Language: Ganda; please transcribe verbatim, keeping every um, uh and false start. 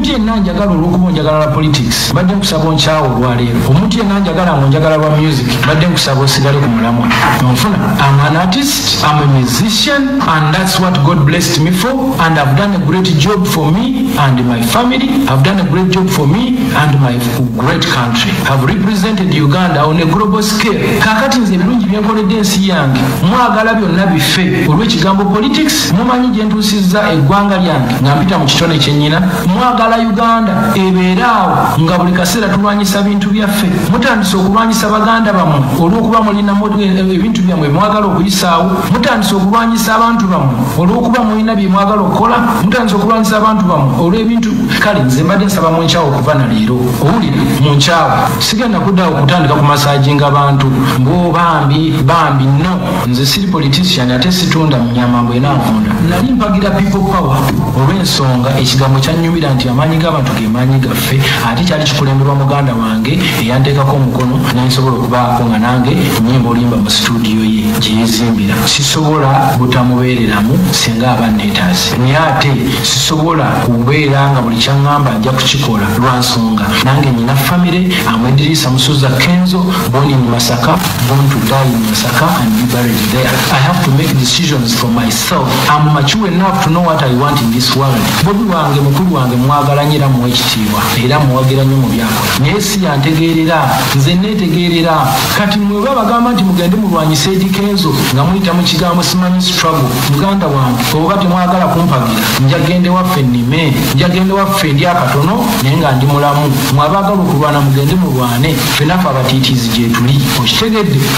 omuntu yenna njagala olw'okuba onjagala la politics mbadde nkusaba onkyawo olwaleero. Omuntu yenna njagala ngonjagala lwa music mbadde nkusaba osigale ku mulamwa. Nonfuna I'm an artist, I'm a musician, and that's what God blessed me for, and I've done a great job for me and my family. I've done a great job for me and my great country. I've represented Uganda on a global scale. Kakati nze ebirungi byenkoledde ensi yange mwagala byonna bife olw'ekigambo politics. Mumanyi gye ntuusizza eggwanga lyange nga mpita mu kitone kyennyina. Mwagala Uganda ebeeraawo nga buli kaseera tulwanyisa bintu byaffe. Mutandise okulwanyisa baganda bammwe olw'okuba mulina ebintu byammwe mwagala okuyisaawo. Mutandise okulwanyisa abantu bammwe olw'okuba mulina bye mwagala okukola. Mutandise okulwanyisa abantu bammwe olw'ebintu. Kale nze mbadde nsaba mu nkyawo okuva na leero. Owulire mu nkyawo sigenda kuddawo kutandika ku masaajinga abantu mbo bambi bambi no. Nze siri politician ate situunda munyamambo enanvunda. Nali mpagira people power olw'ensonga ekigambo kyannyumira nti amaanyi g'abantu ge maanyi gaffe, ate kyali kikulemberwa muganda wange eyanteekako omukono nensobola okubaako nga nange nnyimba olimba mu studio ye gye yeezimbira. Sisobola butamubeereramu singa aba neetaasi, naye ate sisobola kubeera nga buli kyaŋŋamba ajja kukikola lwa nsonga nange nyina famire. Amwedirisa Musuza Kenzo, born in Masaka, born to die in Masaka and be buried there. I have to make decisions for myself. I'm mature enough to know what I want in this world. Bobi wange mukulu wange mwagala nyira muwe ekitiibwa era muwagira nnyo mu byakola, naye si yantegeerera, nze neetegeerera. Kati mwe babagamba nti mugende mulwanyise Eddie Kenzo nga muyita mu kigambo simanyi struggle. Muganda wange oba temwagala kumpagira njagende waffe nnime, njagende waffe ndi akatono naye nga ndi mulamu. Mwabaagala okulwana mugende mulwane, ffenaffe abatiitiizi gye tuli. Okitegedde